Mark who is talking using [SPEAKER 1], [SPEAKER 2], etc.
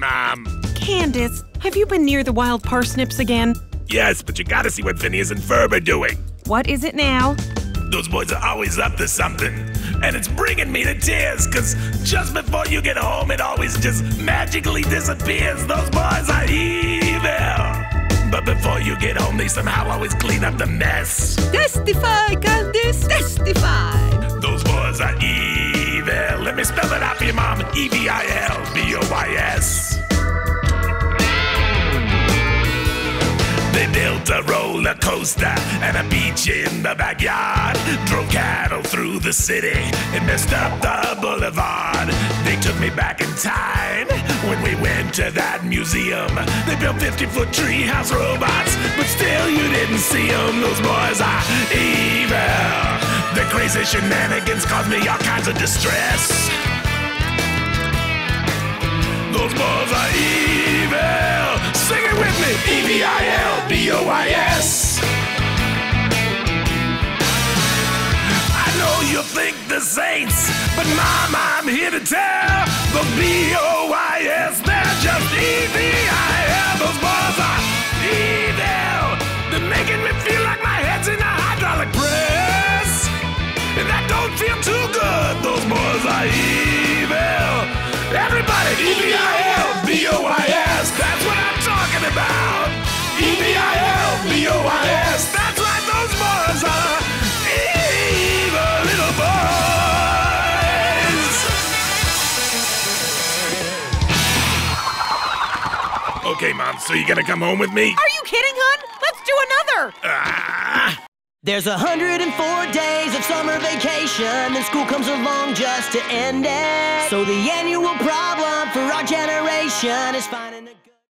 [SPEAKER 1] Mom.
[SPEAKER 2] Candace, have you been near the wild parsnips again?
[SPEAKER 1] Yes, but you gotta see what Phineas and Ferb are doing.
[SPEAKER 2] What is it now?
[SPEAKER 1] Those boys are always up to something. And it's bringing me to tears, cause just before you get home, it always just magically disappears. Those boys are evil. But before you get home, they somehow always clean up the mess.
[SPEAKER 2] Testify, Candace, testify.
[SPEAKER 1] Those boys are evil. Let me spell it out for you, Mom. E.V.I.L, B-O-Y-S. They built a roller coaster and a beach in the backyard. Drove cattle through the city and messed up the boulevard. They took me back in time when we went to that museum. They built 50-foot treehouse robots, but still you didn't see them. Those boys are evil. Their crazy shenanigans caused me all kinds of distress. Those boys are evil. Sing it with me. E.V.I.L, B-O-Y-S. I know you think the saints, but Mom, I'm here to tell. Those B-O-Y-S, they're just E.V.I.L. Those boys are evil. They're making me feel like my head's in a hydraulic press. And that don't feel too good. Those boys are evil. Everybody, E.V.I.L, B-O-Y-S, that's what I'm talking about. E.V.I.L, B-O-Y-S, that's right, those boys are evil little boys. Okay, Mom, so you gonna come home with me?
[SPEAKER 2] Are you kidding, hon? Let's do another.
[SPEAKER 3] There's 104 days of summer vacation, and school comes along just to end it. So the annual problem for our generation is finding a